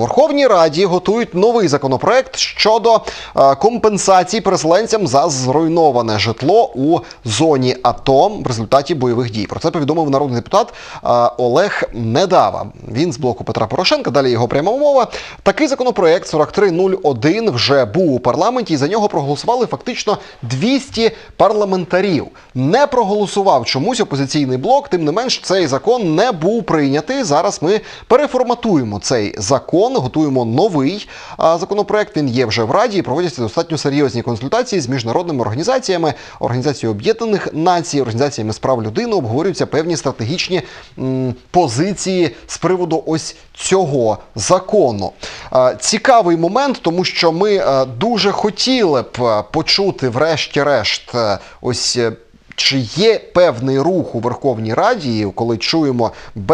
Верховній Раді готують новий законопроект щодо компенсації переселенцям за зруйноване житло у зоні АТО в результаті бойових дій. Про це повідомив народний депутат Олег Недава. Він з блоку Петра Порошенка, далі його пряма мова. Такий законопроект 4301 вже був у парламенті і за нього проголосували фактично 200 парламентарів. Не проголосував чомусь опозиційний блок, тим не менш цей закон не був прийнятий. Зараз ми переформатуємо цей закон, готуємо новий законопроект, він є вже в Раді і проводяться достатньо серйозні консультації з міжнародними організаціями, Організацією Об'єднаних Націй, організаціями з прав людини, обговорюються певні стратегічні позиції з приводу ось цього закону. Цікавий момент, тому що ми дуже хотіли б почути врешті-решт ось чи є певний рух у Верховній Раді, коли чуємо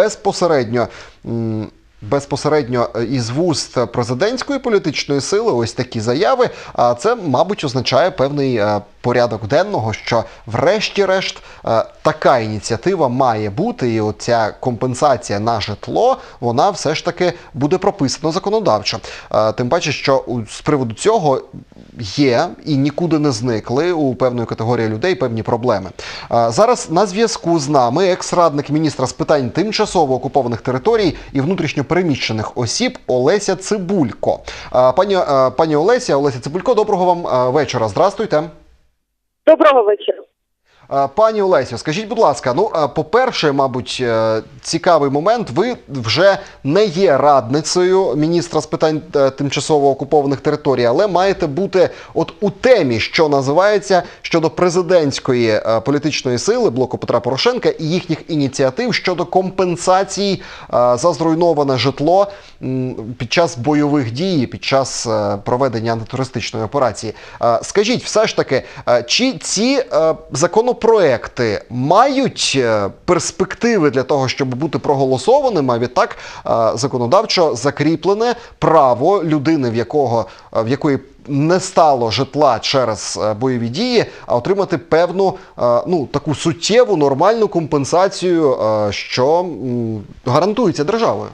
безпосередньо із вуст президентської політичної сили ось такі заяви, а це, мабуть, означає певний порядок денного, що врешті-решт така ініціатива має бути, і оця компенсація на житло, вона все ж таки буде прописана законодавчо. Тим паче, що з приводу цього є і нікуди не зникли у певної категорії людей певні проблеми. Зараз на зв'язку з нами екс-радник міністра з питань тимчасово окупованих територій і внутрішньо переміщених осіб Олеся Цибулько. Пані Олеся Цибулько, доброго вам вечора. Здрастуйте. Доброго вечора. Пані Олесю, скажіть, будь ласка, по-перше, мабуть, цікавий момент, ви вже не є радницею міністра з питань тимчасово окупованих територій, але маєте бути от у темі, що називається, щодо президентської політичної сили блоку Петра Порошенка і їхніх ініціатив щодо компенсації за зруйноване житло під час бойових дій, під час проведення антитерористичної операції. Скажіть, все ж таки, чи ці законопроекти мають перспективи для того, щоб бути проголосованими, а відтак законодавчо закріплене право людини, в якої не стало житла через бойові дії, а отримати певну, таку суттєву, нормальну компенсацію, що гарантується державою?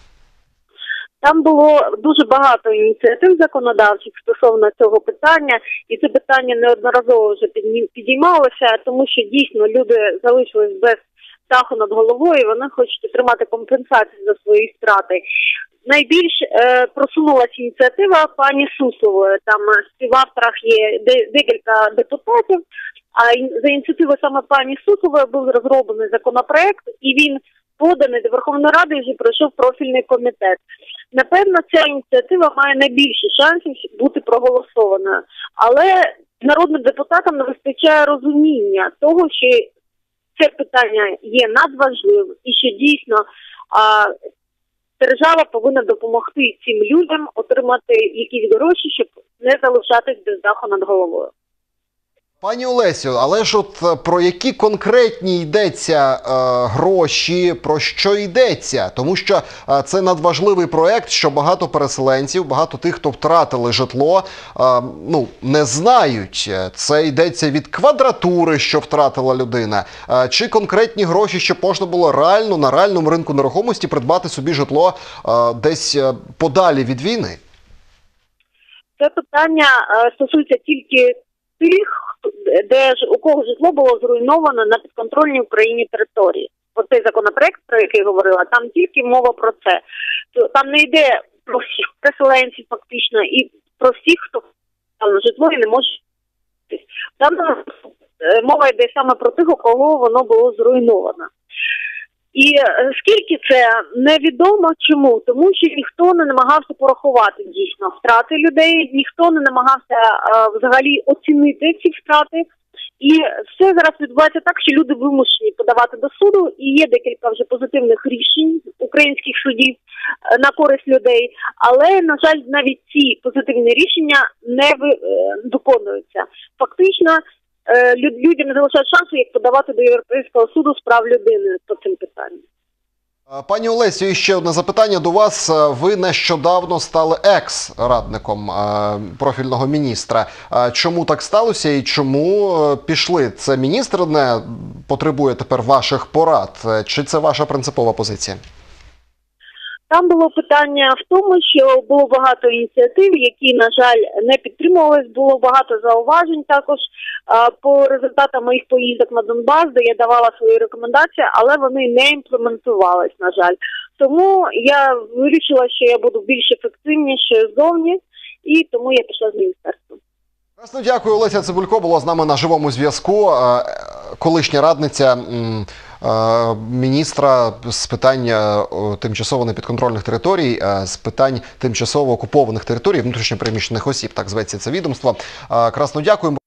Там було дуже багато ініціатив законодавчих стосовно цього питання, і це питання неодноразово вже підіймалося, тому що дійсно люди залишились без даху над головою, і вони хочуть отримати компенсацію за свої втрати. Найбільш просунулася ініціатива пані Суслової, там в співавторах є декілька депутатів, а за ініціативою саме пані Суслової був розроблений законопроект, і він поданий до Верховної Ради і вже пройшов профільний комітет. Напевно, ця ініціатива має найбільше шансів бути проголосованою. Але народним депутатам не вистачає розуміння того, що це питання є надважливим і що дійсно держава повинна допомогти цим людям отримати якісь гроші, щоб не залишатись без даху над головою. Пані Олесю, але ж от про які конкретні йдеться гроші, про що йдеться? Тому що це надважливий проект, що багато переселенців, багато тих, хто втратили житло, не знають. Це йдеться від квадратури, що втратила людина, чи конкретні гроші, щоб можна було реально на реальному ринку нерухомості придбати собі житло десь подалі від війни? Це питання стосується тільки тих, у кого житло було зруйновано на підконтрольній Україні території. Оцей законопроект, про який я говорила, там тільки мова про це. Там не йде про всіх переселенців фактично і про всіх, хто там житло і не може. Там мова йде саме про тих, у кого воно було зруйновано. І скільки це невідомо чому, тому що ніхто не намагався порахувати дійсно втрати людей, ніхто не намагався взагалі оцінити ці втрати. І все зараз відбувається так, що люди вимушені подавати до суду, і є декілька вже позитивних рішень українських судів на користь людей, але, на жаль, навіть ці позитивні рішення не виконуються. Фактично, людям не залишають шансу, як подавати до Європейського суду з прав людини по цим питанням. Пані Олесю, і ще одне запитання до вас. Ви нещодавно стали екс-радником профільного міністра. Чому так сталося і чому пішли? Це міністр не потребує тепер ваших порад? Чи це ваша принципова позиція? Там було питання в тому, що було багато ініціатив, які, на жаль, не підтримувались, було багато зауважень також по результатам моїх поїздок на Донбас, де я давала свої рекомендації, але вони не імплементувались, на жаль. Тому я вирішила, що я буду більш ефективнішою ззовні, і тому я пішла з міністерства. Прекрасно, дякую. Олеся Цибулько була з нами на живому зв'язку. Колишня радниця міністра з питань тимчасово непідконтрольних територій, з питань тимчасово окупованих територій, внутрішньо переміщених осіб, так зветься це відомство. Красно дякуємо.